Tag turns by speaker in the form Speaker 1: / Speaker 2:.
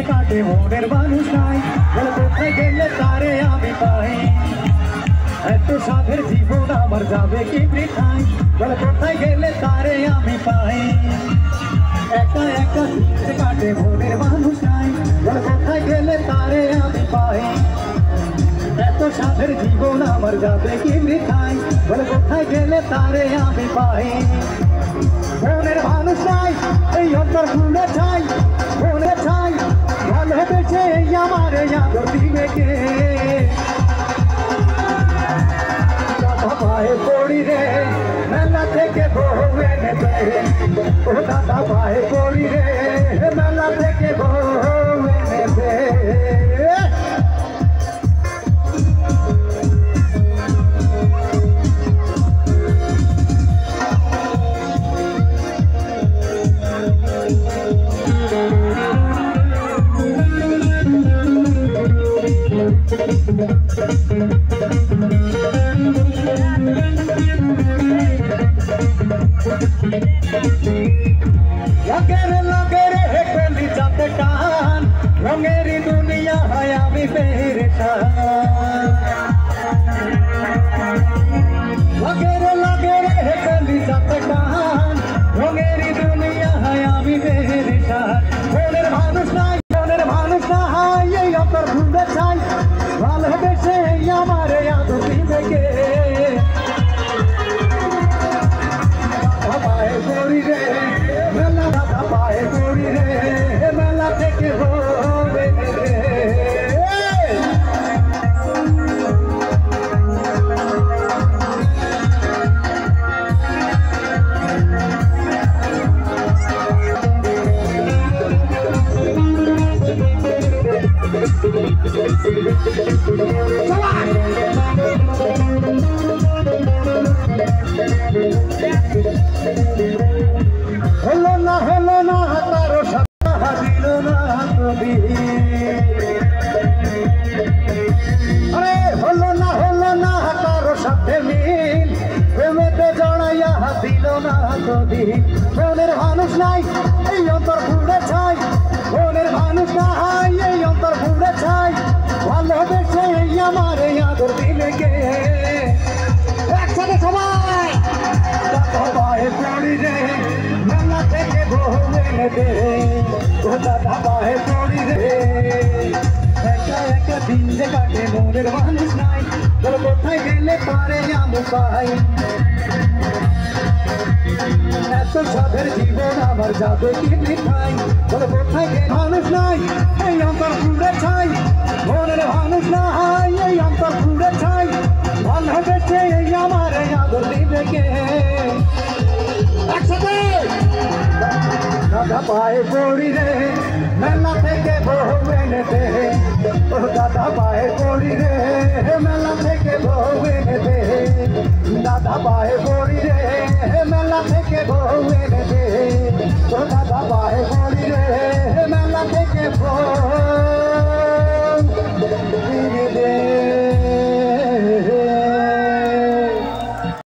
Speaker 1: কাটে মনের মানুষ নাই, বলে কোথায় গেলে তারে আমি পাই। এত সাধের জীবন আমার যাবে কি বৃথায়, বলে কোথায় গেলে তারে আমি পাই। একা একা দিন কাটে মনের মানুষ নাই, বলে কোথায় গেলে তারে আমি পাই। এত সাধের জীবন আমার যাবে কি বৃথায়, বলে কোথায় গেলে তারে আমি পাই। মনের মানুষ নাই এই অন্তর ভুলে চাই, মনে চাই ভালোবেসে এই আমার আদর দিবে কে। দাদা পায়ে পড়ি রে মেলা থেকে বউ এনে দে, ও দাদা পায়ে পড়ি রে মেলা থেকে বউ এনে দে। लगेरे है कली जाते टान, रंगेरी दुनिया है अभी परेशान। लगेरे है कली जाते टान, रंगेरी दुनिया है अभी परेशान। मोनेर मानुष नाई ये अतर भूले चाই, ভালোবেসে আমারে আদর দিবে কে। পায়ে পড়ি রে মেলা, দাদা পায়ে পড়ি রে মেলা থেকে হবে রে। হলো না তারো সাথে দিল না কবি, আরে হলো না তারো সাথে মিল, প্রেমেতে জড়াইয়া দিল না কবি। মনের মানুষ নাই এই অন্তর ভুলে চাই, মনের মানুষ নাই এই অন্তর ভুলে চাই, ভালোবেসে আমার আদর দিলে কে। একসাথে সবাই পায়ে পড়ি রে মেলা থেকে বউ এনে দে, ও দাদা পায়ে পড়ি রে। একা একা দিন যে কাটে মনের মানুষ নাই, বলে কোথায় গেলে পারে আমি পাই। এত সাধের জীবন আমার যাবে কি বৃথায়, বলে কোথায় গেলে মানুষ নাই এই অন্তর পুড়ে চাই, মনের মানুষ নাই এই অন্তর পুড়ে চাই, ভালোবেসে এই আমার আদর দিবে কে। একসাথে দাদা পায়ে পড়ি রে মেলা থেকে বউ এনে দে, ও দাদা পায়ে পড়ি রে মেলা থেকে বউ এনে দে, দাদা পায়ে পড়ি রে মেলা থেকে বউ এনে